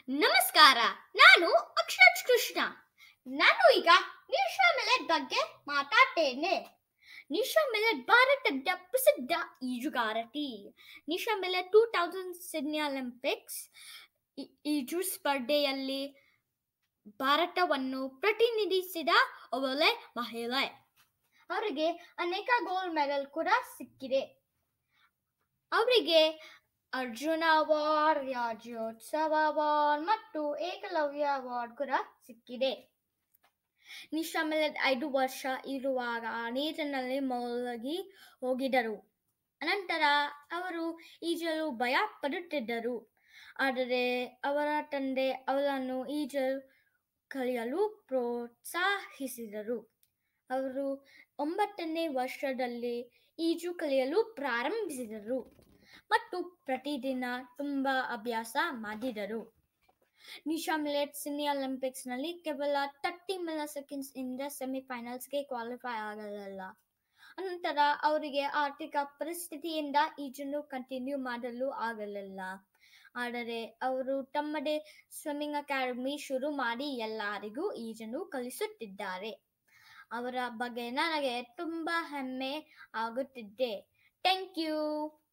ನಮಸ್ಕಾರ. ನಾನು ಅಕ್ಷಜ್ ಕೃಷ್ಣ. ನಾನು ಈಗ ನಿಶಾ ಮಿಲೆಟ್ ಬಗ್ಗೆ ಮಾತಾಡ್ತೇನೆ. ನಿಶಾ ಮಿಲೆಟ್ ಭಾರತದ ಪ್ರಸಿದ್ಧ ಈಜುಗಾರತಿ. ನಿಶಾ ಮಿಲೆಟ್ 2000 ಸಿಡ್ನಿ ಒಲಿಂಪಿಕ್ಸ್ ಈಜು ಸ್ಪರ್ಧೆಯಲ್ಲಿ ಭಾರತವನ್ನು ಪ್ರತಿನಿಧಿಸಿದ ಅವಳೆ ಮಹಿಳೆ. ಅವರಿಗೆ ಅನೇಕ ಗೋಲ್ಡ್ ಮೆಡಲ್ ಕೂಡ ಸಿಕ್ಕಿದೆ. ಅವರಿಗೆ ಅರ್ಜುನ ಅವಾರ್ಡ್, ರಾಜ್ಯೋತ್ಸವ ಅವಾರ್ಡ್ ಮತ್ತು ಏಕಲವ್ಯ ಅವಾರ್ಡ್ ಕೂಡ ಸಿಕ್ಕಿದೆ. ನಿಶಾ ಮಿಲೆಟ್ 5 ವರ್ಷ ಇರುವಾಗ ನೀರಿನಲ್ಲಿ ಮುಳುಗಿ ಹೋಗಿದ್ದರು. ಅನಂತರ ಅವರು ಈಜಲು ಭಯ ಪಡುತ್ತಿದ್ದರು. ಆದರೆ ಅವರ ತಂದೆ ಅವಳನ್ನು ಈಜಲು ಕಲಿಯಲು ಪ್ರೋತ್ಸಾಹಿಸಿದರು. ಅವರು 9ನೇ ವರ್ಷದಲ್ಲಿ ಈಜು ಕಲಿಯಲು ಪ್ರಾರಂಭಿಸಿದರು ಮತ್ತು ಪ್ರತಿದಿನ ತುಂಬಾ ಅಭ್ಯಾಸ ಮಾಡಿದರು. ನಿಶಾ ಮಿಲೆಟ್ ಸಿಡ್ನಿ ಒಲಿಂಪಿಕ್ಸ್ನಲ್ಲಿ ಕೇವಲ 30 ಮಿಲಿಸೆಕೆಂಡ್ಸ್ ಇಂದ ಸೆಮಿಫೈನಲ್ಸ್ಗೆ ಕ್ವಾಲಿಫೈ ಆಗಲಿಲ್ಲ. ಅನಂತರ ಅವರಿಗೆ ಆರ್ಥಿಕ ಪರಿಸ್ಥಿತಿಯಿಂದ ಈಜನ್ನು ಕಂಟಿನ್ಯೂ ಮಾಡಲು ಆಗಲಿಲ್ಲ. ಆದರೆ ಅವರು ತಮ್ಮದೇ ಸ್ವಿಮ್ಮಿಂಗ್ ಅಕಾಡೆಮಿ ಶುರು ಮಾಡಿ ಎಲ್ಲರಿಗೂ ಈಜನ್ನು ಕಲಿಸುತ್ತಿದ್ದಾರೆ. ಅವರ ಬಗ್ಗೆ ನನಗೆ ತುಂಬಾ ಹೆಮ್ಮೆ ಆಗುತ್ತಿದೆ. Thank you.